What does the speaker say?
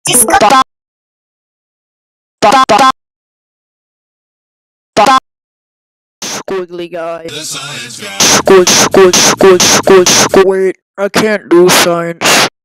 Squiggly guy. Squid, squid, squid, squid, squid. I can't do science.